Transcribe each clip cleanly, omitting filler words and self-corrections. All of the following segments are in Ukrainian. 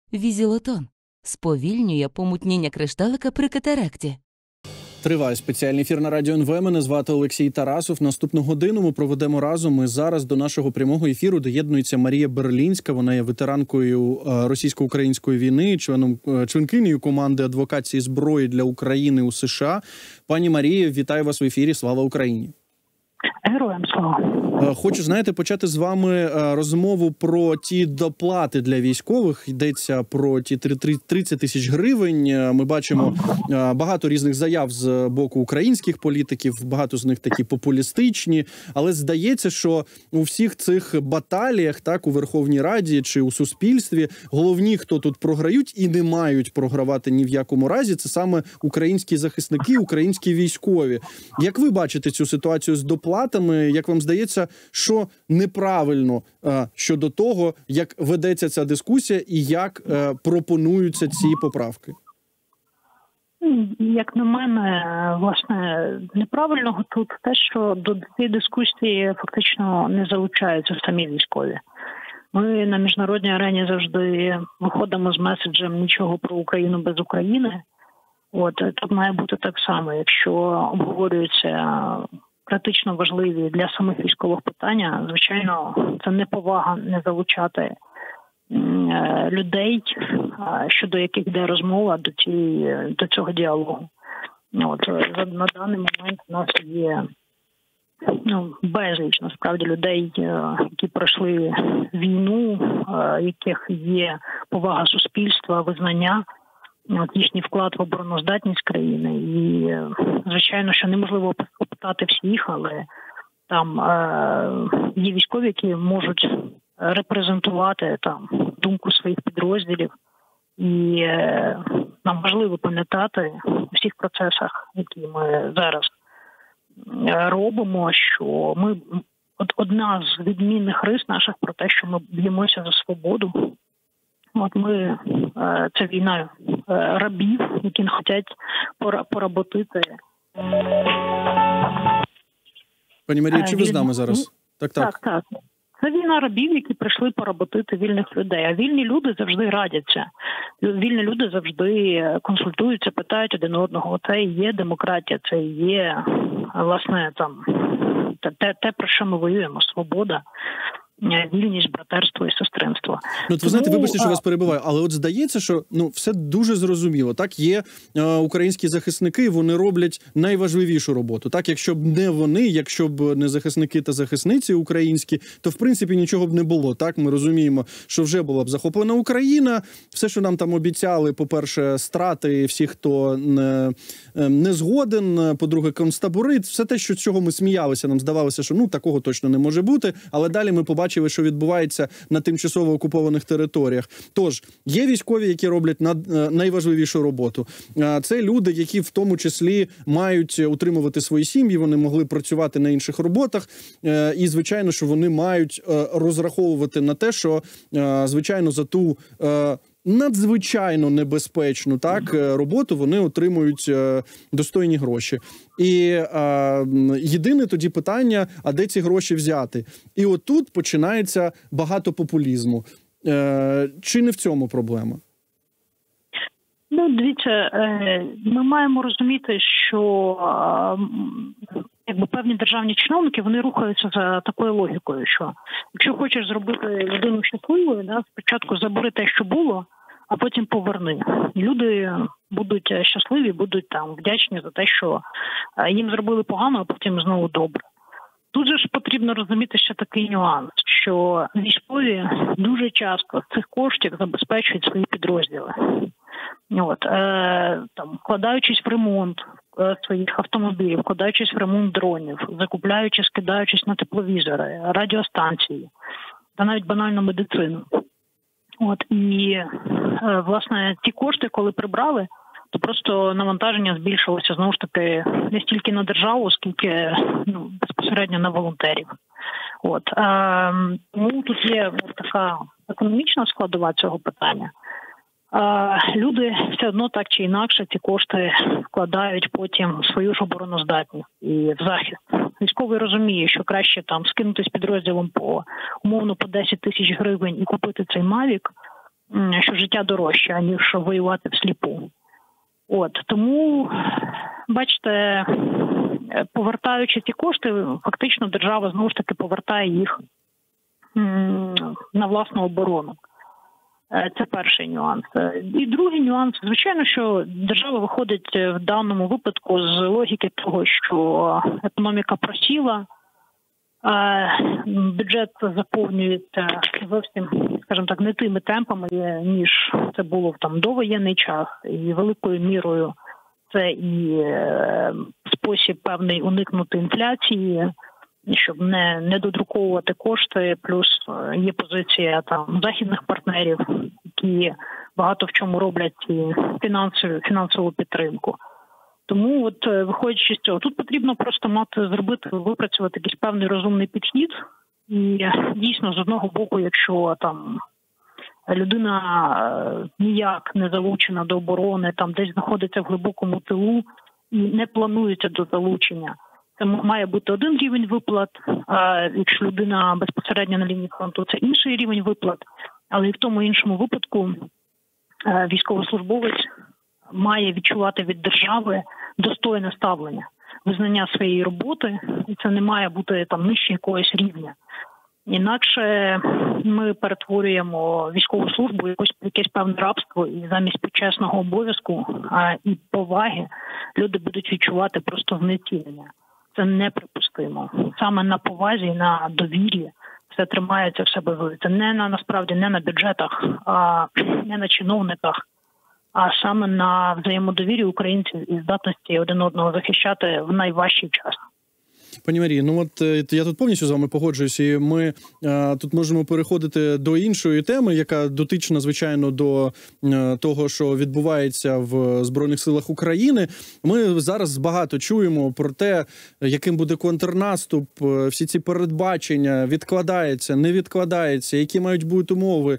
Візілотон сповільнює помутніння кришталика при катаракті. Триває спеціальний ефір на Радіо НВ. Мене звати Олексій Тарасов. Наступну годину ми проведемо разом. І зараз до нашого прямого ефіру доєднується Марія Берлінська. Вона є ветеранкою російсько-української війни, членкинею команди адвокації зброї для України у США. Пані Марія, вітаю вас в ефірі. Слава Україні! Героям слава! Хочу, почати з вами розмову про ті доплати для військових. Йдеться про ті 30 тисяч гривень. Ми бачимо багато різних заяв з боку українських політиків, багато з них такі популістичні. Але здається, що у всіх цих баталіях, так, у Верховній Раді чи у суспільстві, головні, хто тут програють і не мають програвати ні в якому разі, це саме українські захисники, українські військові. Як ви бачите цю ситуацію з доплатами? Як вам здається, що неправильно щодо того, як ведеться ця дискусія і як пропонуються ці поправки? Як на мене, власне, неправильного тут те, що до цієї дискусії фактично не залучаються самі військові. Ми на міжнародній арені завжди виходимо з меседжем «Нічого про Україну без України». Тут має бути так само, якщо обговорюються критично важливі для самих військових питання, звичайно, це неповага не залучати людей, щодо яких йде розмова до цього діалогу. На даний момент у нас є безліч, насправді, людей, які пройшли війну, яких є повага суспільства, визнання, їхній вклад в обороноздатність країни. І, звичайно, що неможливо опитати всіх, але там є військові, які можуть репрезентувати там думку своїх підрозділів. І нам важливо пам'ятати у всіх процесах, які ми зараз робимо, що ми одна з відмінних рис наших про те, що ми б'ємося за свободу. Це війна рабів, які не хочуть поработити. Пані Марія, чи ви з нами зараз? Так. Це війна рабів, які прийшли поработити вільних людей. А вільні люди завжди радяться. Вільні люди завжди консультуються, питають один одного. Це і є демократія, це і є, власне, те, про що ми воюємо. Свобода, вільність, братерство і сестринство. Ви знаєте, вибачте, що вас перебиваю, але здається, що все дуже зрозуміло. Так, є українські захисники, вони роблять найважливішу роботу. Так, якщо б не вони, якщо б не захисники та захисниці українські, то в принципі нічого б не було. Так, ми розуміємо, що вже була б захоплена Україна. Все, що нам там обіцяли, по-перше, страти всіх, хто не згоден, по-друге, концтабори, все те, що цього ми сміялися, нам здавалося, що такого точно не може бути, але далі ми побачили, що відбувається на тимчасово окупованих територіях. Тож, є військові, які роблять найважливішу роботу. Це люди, які в тому числі мають утримувати свої сім'ї, вони могли працювати на інших роботах. І, звичайно, що вони мають розраховувати на те, що, звичайно, за ту надзвичайно небезпечну роботу вони отримують достойні гроші. І єдине тоді питання, а де ці гроші взяти? І отут починається багато популізму. Чи не в цьому проблема? Дивіться, ми маємо розуміти, що певні державні чиновники, вони рухаються за такою логікою, що якщо хочеш зробити людину щасливою, спочатку забери те, що було, а потім поверни. І люди будуть щасливі, будуть вдячні за те, що їм зробили погано, а потім знову добре. Тут же ж потрібно розуміти ще такий нюанс, що військові дуже часто з цих коштів забезпечують свої підрозділи. Вкладаючись в ремонт своїх автомобілів, вкладаючись в ремонт дронів, закупляючи, скидаючись на тепловізори, радіостанції та навіть банальну медицину. І, власне, ті кошти, коли прибрали, то просто навантаження збільшилося, знову ж таки, не стільки на державу, скільки безпосередньо на волонтерів. Тому тут є така економічна складова цього питання. Люди все одно так чи інакше ці кошти вкладають потім в свою ж обороноздатність і в захист. Військовий розуміє, що краще скинутись підрозділом умовно по 10 тисяч гривень і купити цей Mavic, що життя дорожче, ніж воювати всліпу. Тому, бачите, повертаючи ці кошти, фактично держава знову ж таки повертає їх на власну оборону. Це перший нюанс. І другий нюанс, звичайно, що держава виходить в даному випадку з логіки того, що економіка просіла, бюджет заповнюється зовсім, скажімо так, не тими темпами, ніж це було в довоєнний час. І великою мірою це і спосіб певний уникнути інфляції, щоб не додруковувати кошти, плюс є позиція західних партнерів, які багато в чому роблять і фінансову підтримку. Тому, виходячи з цього, тут потрібно просто випрацювати якийсь певний розумний підхід. І дійсно, з одного боку, якщо людина ніяк не залучена до оборони, десь знаходиться в глибокому тилу і не планується до залучення, це має бути один рівень виплат, а якщо людина безпосередньо на лінії фронту, це інший рівень виплат. Але і в тому іншому випадку військовослужбовець має відчувати від держави достойне ставлення, визнання своєї роботи, і це не має бути нижче якогось рівня. Інакше ми перетворюємо військову службу в якесь певне рабство, і замість почесного обов'язку і поваги люди будуть відчувати просто знецінення. Це неприпустимо. Саме на повазі, на довір'ї все тримається, все базується. Насправді не на бюджетах, не на чиновниках, а саме на взаємодовір'ї українців і здатності один одного захищати в найважчий час. Пані Марії, я тут повністю з вами погоджуюся, і ми тут можемо переходити до іншої теми, яка дотична, звичайно, до того, що відбувається в Збройних силах України. Ми зараз багато чуємо про те, яким буде контрнаступ, всі ці передбачення, відкладається, не відкладається, які мають бути умови.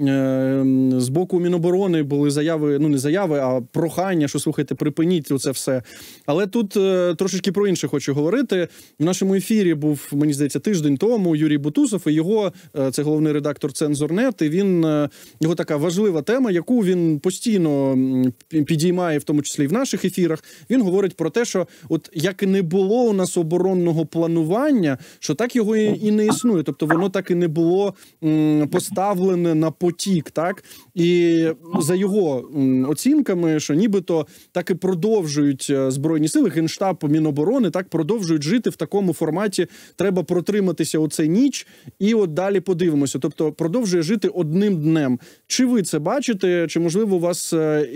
З боку Міноборони були заяви, не заяви, а прохання, що, слухайте, припиніть це все. Але тут трошечки про інше хочу говорити. В нашому ефірі був, мені здається, тиждень тому Юрій Бутусов, і це головний редактор «Цензор.нет», і його така важлива тема, яку він постійно підіймає, в тому числі і в наших ефірах. Він говорить про те, що як і не було у нас оборонного планування, що так його і не існує. Тобто воно так і не було поставлене на потік, так? І за його оцінками, що нібито так і продовжують Збройні сили, Генштаб, Міноборони, так продовжують жити в такому форматі, треба протриматися оце ніч, і далі подивимося. Тобто продовжує жити одним днем. Чи ви це бачите, чи, можливо, у вас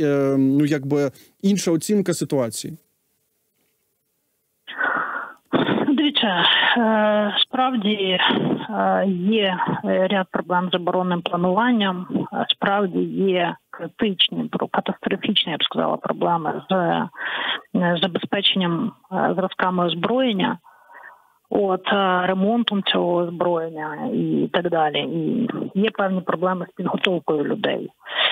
інша оцінка ситуації? Дивіться, справді є ряд проблем з оборонним плануванням, справді є критичні, катастрофічні, я б сказала, проблеми з забезпеченням зразками озброєння, ремонтом цього озброєння і так далі. І є певні проблеми з підготовкою людей.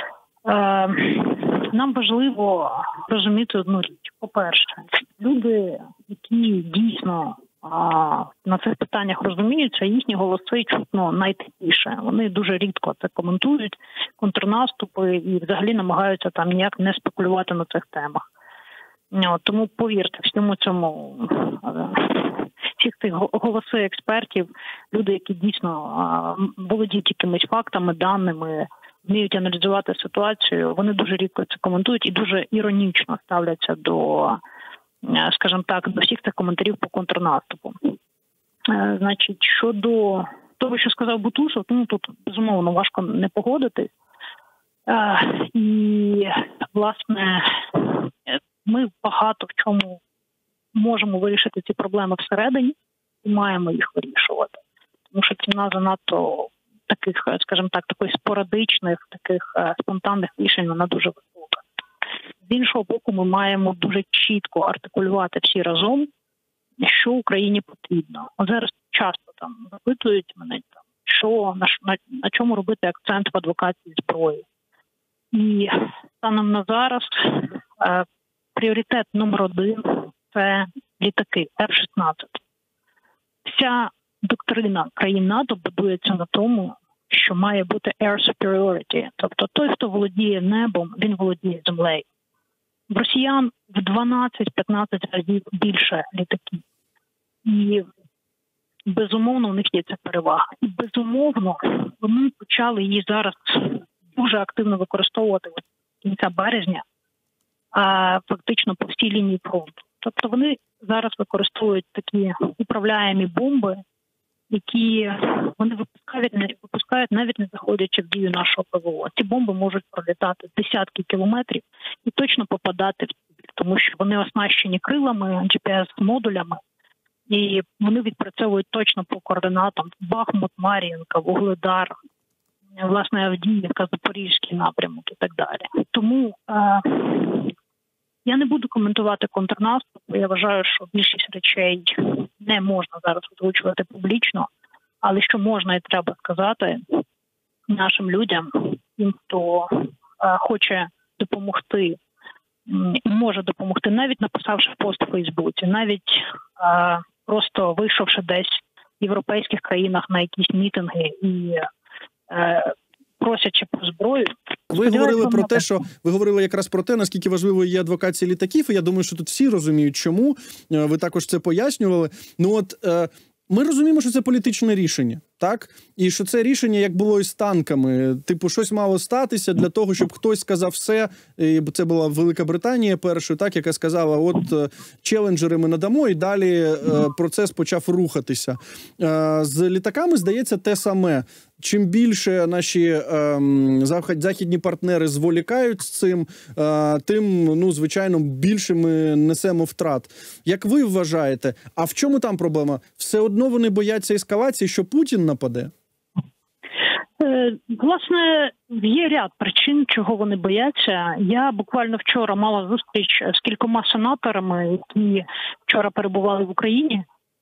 Нам важливо розуміти одну річ. По-перше, люди, які дійсно на цих питаннях розуміються, їхні голоси чутно найтихіше. Вони дуже рідко це коментують, контрнаступи, і взагалі намагаються ніяк не спекулювати на цих темах. Тому повірте, всьому цьому, всіх тих голоси експертів, люди, які дійсно володіють якимись фактами, даними, вміють аналізувати ситуацію, вони дуже рідко це коментують і дуже іронічно ставляться до, скажімо так, до всіх цих коментарів по контрнаступу. Значить, щодо того, що сказав Бутусов, тут, безумовно, важко не погодитись. І, власне, ми багато в чому можемо вирішити ці проблеми всередині і маємо їх вирішувати. Тому що ціна занадто таких, скажімо так, спорадичних, таких спонтанних рішень, вона дуже висока. З іншого боку, ми маємо дуже чітко артикулювати всі разом, що Україні потрібно. Зараз часто запитують мене, що, на чому робити акцент в адвокації зброї. І станом на зараз пріоритет номер 1 – це літаки F-16. Вся доктрина країн НАТО будується на тому, що має бути air superiority. Тобто той, хто володіє небом, він володіє землею. В росіян в 12-15 разів більше літаків. І безумовно в них є ця перевага. І безумовно вони почали її зараз дуже активно використовувати з кінця березня, фактично по всій лінії фронту. Тобто вони зараз використовують такі управляємі бомби, які вони випускають навіть не заходячи в дію нашого ПВО. Ці бомби можуть пролітати десятки кілометрів і точно попадати в ціль, тому що вони оснащені крилами, GPS-модулями, і вони відпрацьовують точно по координатам Бахмут, Мар'їнка, Вугледар, власне, Авдіївка, Запорізький напрямок і так далі. Тому я не буду коментувати контрнаступ, бо я вважаю, що більшість речей не можна зараз озвучувати публічно, але що можна і треба сказати нашим людям, тим, хто хоче допомогти, може допомогти, навіть написавши пост у Фейсбуці, навіть просто вийшовши десь в європейських країнах на якісь мітинги і просячи про зброю. Ви говорили про те, що ви говорили якраз про те, наскільки важливою є адвокація літаків, і я думаю, що тут всі розуміють, чому. Ви також це пояснювали. Ну от ми розуміємо, що це політичне рішення, так? І що це рішення, як було і з танками. Типу, щось мало статися для того, щоб хтось сказав все. І це була Велика Британія першою, так, яка сказала, от челенджери ми надамо, і далі процес почав рухатися. З літаками, здається, те саме. Чим більше наші західні партнери зволікають з цим, тим, ну, звичайно, більше ми несемо втрат. Як ви вважаєте, а в чому там проблема? Все одно вони бояться ескалації, що Путін нападе? Власне, є ряд причин, чого вони бояться. Я буквально вчора мала зустріч з кількома сенаторами, які вчора перебували в Україні.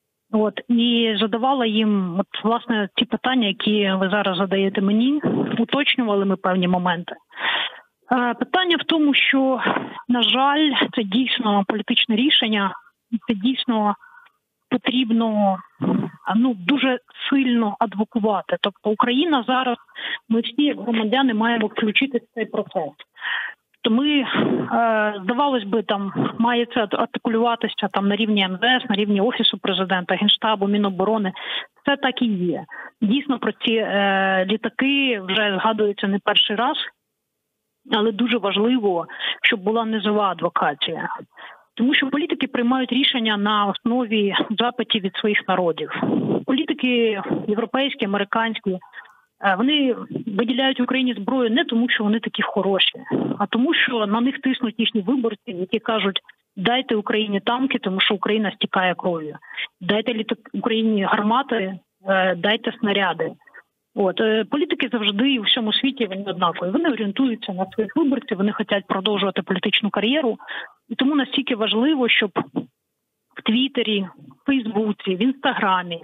І задавала їм, власне, ті питання, які ви зараз задаєте мені, уточнювали ми певні моменти. Питання в тому, що, на жаль, це дійсно політичне рішення, це дійсно потрібно дуже сильно адвокувати. Тобто Україна зараз, ми всі, як громадяни, маємо включитися в цей процес. То ми, здавалось би, там має це артикулюватися там на рівні МВС, на рівні Офісу Президента, Генштабу, Міноборони. Це так і є. Дійсно, про ці літаки вже згадуються не перший раз, але дуже важливо, щоб була низова адвокація. Тому що політики приймають рішення на основі запитів від своїх народів. Політики європейські, американські, вони виділяють Україні зброю не тому, що вони такі хороші, а тому, що на них тиснуть їхні виборці, які кажуть, дайте Україні танки, тому що Україна стікає кров'ю. Дайте Україні гармати, дайте снаряди. Політики завжди і у всьому світі вони однакові. Вони орієнтуються на своїх виборців, вони хочуть продовжувати політичну кар'єру. І тому настільки важливо, щоб в Твіттері, в Фейсбуці, в Інстаграмі,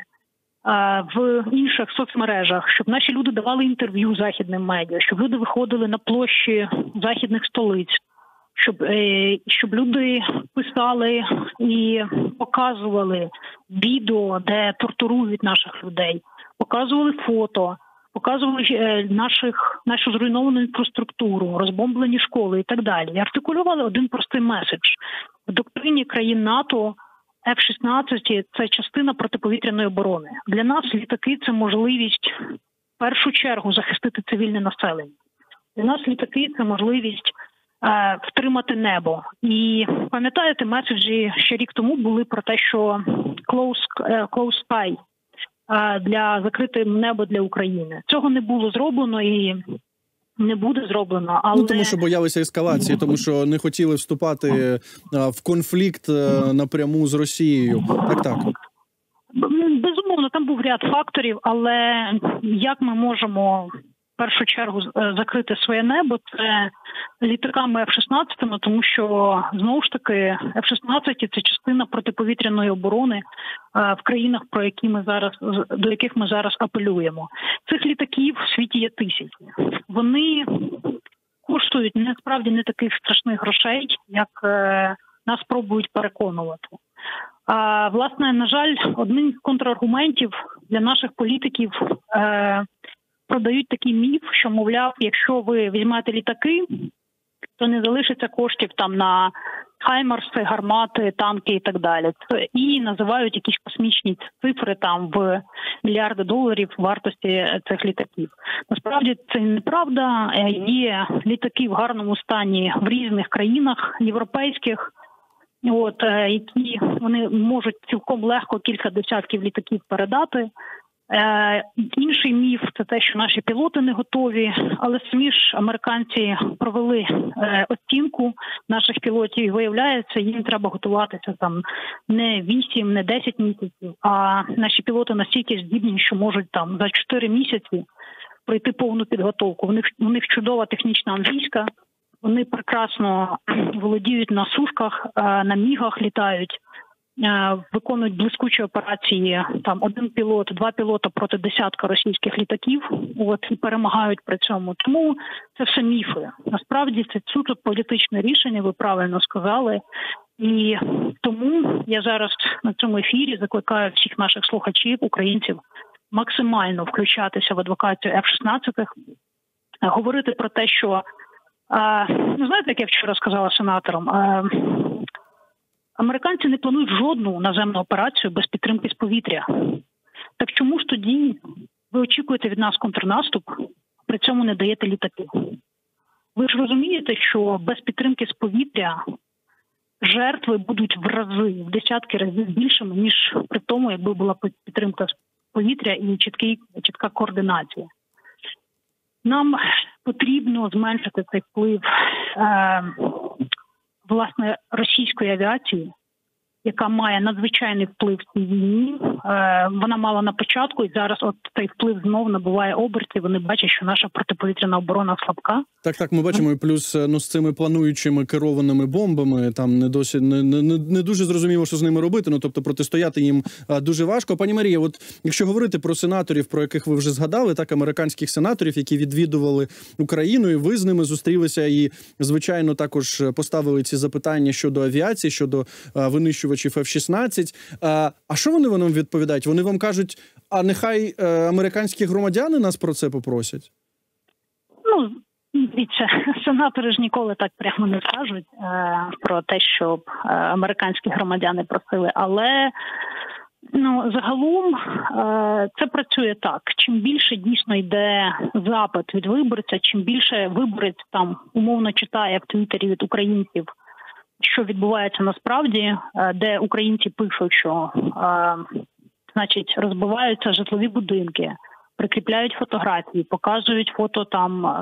в інших соцмережах, щоб наші люди давали інтерв'ю західним медіа, щоб люди виходили на площі західних столиць, щоб люди писали і показували відео, де тортурують наших людей, показували фото, показували нашу зруйновану інфраструктуру, розбомблені школи і так далі. І артикулювали один простий меседж. В доктрині країн НАТО F-16 – це частина протиповітряної оборони. Для нас літаки – це можливість в першу чергу захистити цивільне населення. Для нас літаки – це можливість втримати небо. І пам'ятаєте, меседжі ще рік тому були про те, що close sky для закрите небо для України. Цього не було зроблено і не буде зроблено. Але... тому що боялися ескалації, тому що не хотіли вступати в конфлікт напряму з Росією. Так. Безумовно, там був ряд факторів, але як ми можемо в першу чергу закрити своє небо, це літаками F-16, тому що, знову ж таки, F-16 – це частина протиповітряної оборони в країнах, до яких ми зараз апелюємо. Цих літаків в світі є тисячі. Вони коштують насправді не таких страшних грошей, як нас пробують переконувати. Власне, на жаль, одним з контраргументів для наших політиків продають такий міф, що, мовляв, якщо ви візьмете літаки, то не залишиться коштів там на хаймарси, гармати, танки і так далі. І називають якісь космічні цифри там в мільярди доларів вартості цих літаків. Насправді це неправда. Є літаки в гарному стані в різних країнах європейських, які вони можуть цілком легко кілька десятків літаків передати. Інший міф – це те, що наші пілоти не готові, але самі ж американці провели оцінку наших пілотів і виявляється, їм треба готуватися там не 8, не 10 місяців, а наші пілоти настільки здібні, що можуть там за 4 місяці пройти повну підготовку. У них чудова технічна англійська, вони прекрасно володіють на сушках, на мігах літають, виконують блискучі операції, там 1 пілот, 2 пілота проти десятка російських літаків, і перемагають при цьому. Тому це все міфи. Насправді це суто політичне рішення, ви правильно сказали. І тому я зараз на цьому ефірі закликаю всіх наших слухачів, українців, максимально включатися в адвокацію F-16, говорити про те, що, знаєте, як я вчора сказала сенаторам, американці не планують жодну наземну операцію без підтримки з повітря. Так чому ж тоді ви очікуєте від нас контрнаступ, при цьому не даєте літаки? Ви ж розумієте, що без підтримки з повітря жертви будуть в десятки разів більшими, ніж при тому, якби була підтримка з повітря і чітка координація. Нам потрібно зменшити цей вплив власне, російської авіації, яка має надзвичайний вплив в цій війні. Вона мала на початку, і зараз цей вплив знов набуває обертів. Вони бачать, що наша протиповітряна оборона слабка. Так, ми бачимо, і плюс з цими плануючими керованими бомбами, там не дуже зрозуміло, що з ними робити, тобто протистояти їм дуже важко. Пані Марія, якщо говорити про сенаторів, про яких ви вже згадали, так, американських сенаторів, які відвідували Україну, і ви з ними зустрілися і, звичайно, також поставили ці запитання щодо авіації, щодо винищувачів F-16. А що вони вам відповідають? Вони вам кажуть, а нехай американські громадяни нас про це попросять? Дивіться, сенатори ж ніколи так прямо не скажуть про те, щоб американські громадяни просили, але загалом це працює так. Чим більше дійсно йде запит від виборця, чим більше виборець там умовно читає в Твіттері від українців, що відбувається насправді, де українці пишуть, що розбиваються житлові будинки, прикріпляють фотографії, показують фото там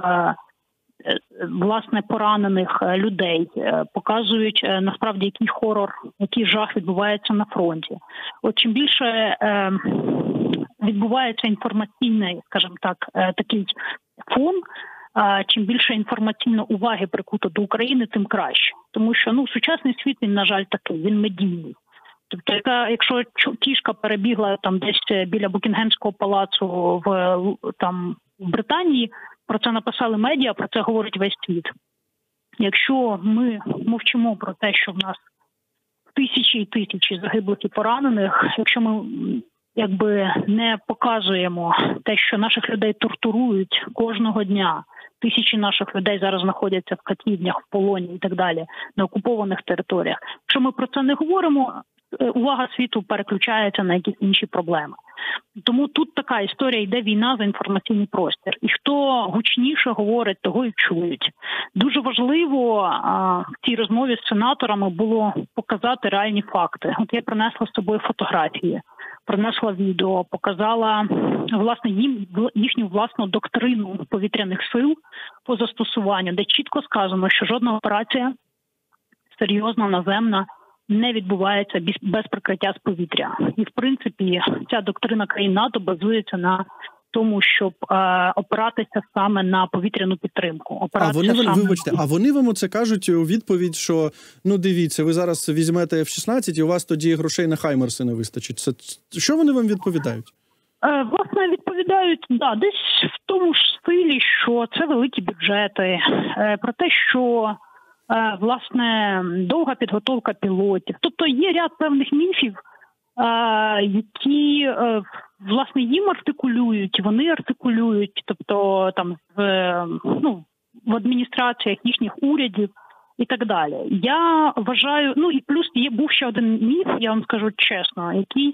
власне поранених людей, показують насправді який хорор, який жах відбувається на фронті. Чим більше відбувається інформаційний, скажімо так, такий фон, чим більше інформаційно уваги прикуто до України, тим краще. Тому що сучасний світ, він, на жаль, такий, він медійний. Тобто, якщо кішка перебігла там десь біля Букінгемського палацу в Британії, про це написали медіа, про це говорить весь світ. Якщо ми мовчимо про те, що в нас тисячі і тисячі загиблих і поранених, якщо ми не показуємо те, що наших людей тортурують кожного дня, тисячі наших людей зараз знаходяться в катівнях, в полоні і так далі, на окупованих територіях. Якщо ми про це не говоримо, увага світу переключається на якісь інші проблеми. Тому тут така історія, йде війна за інформаційний простір. І хто гучніше говорить, того і чують. Дуже важливо в цій розмові з сенаторами було показати реальні факти. Я принесла з собою фотографії, принесла відео, показала власне їхню власну доктрину повітряних сил по застосуванню, де чітко сказано, що жодна операція серйозна, наземна, не відбувається без прикриття з повітря. І, в принципі, ця доктрина країн НАТО базується на тому, щоб опиратися саме на повітряну підтримку. А вони вам оце кажуть у відповідь, що, дивіться, ви зараз візьмете F-16 і у вас тоді грошей на хаймерси не вистачить. Що вони вам відповідають? Власне, відповідають, десь в тому ж стилі, що це великі бюджети, про те, що власне, довга підготовка пілотів. Тобто є ряд певних міфів, які власне, їм артикулюють, вони артикулюють, тобто там в адміністраціях їхніх урядів і так далі. Я вважаю, і плюс був ще один міф, я вам скажу чесно,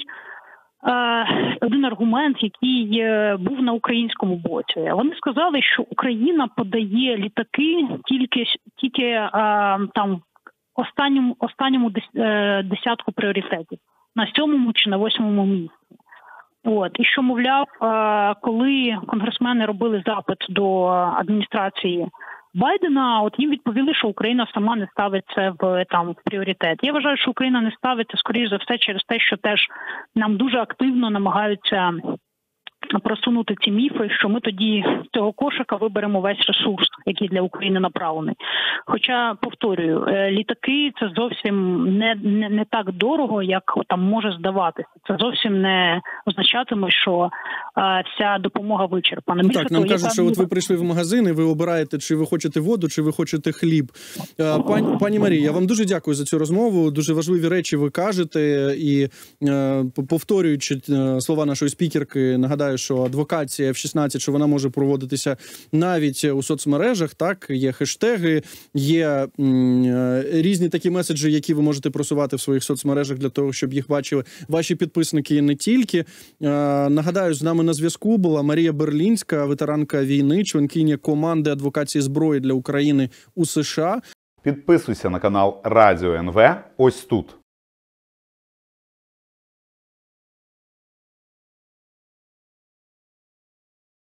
один аргумент, який був на українському боці. Вони сказали, що Україна подає літаки тільки там останньому десятку пріоритетів, на 7-му чи на 8-му місці. І що, мовляв, коли конгресмени робили запит до адміністрації Байдена, їм відповіли, що Україна сама не ставить це в пріоритет. Я вважаю, що Україна не ставить це, скоріш за все, через те, що теж нам дуже активно намагаються просунути ці міфи, що ми тоді з цього кошика виберемо весь ресурс, який для України направлений. Хоча, повторюю, літаки – це зовсім не так дорого, як там може здаватися. Це зовсім не означатиме, що вся допомога вичерпана. Так, нам кажуть, що ви прийшли в магазин і ви обираєте, чи ви хочете воду, чи ви хочете хліб. Пані Марія, я вам дуже дякую за цю розмову. Дуже важливі речі ви кажете. І повторюючи слова нашої спікерки, нагадаю, що адвокація F-16, що вона може проводитися навіть у соцмережах, так, є хештеги, є різні такі меседжі, які ви можете просувати в своїх соцмережах для того, щоб їх бачили ваші підписники і не тільки. Нагадаю, з нами на зв'язку була Марія Берлінська, ветеранка війни, членкиня команди адвокації зброї для України у США. Підписуйся на канал Радіо НВ ось тут.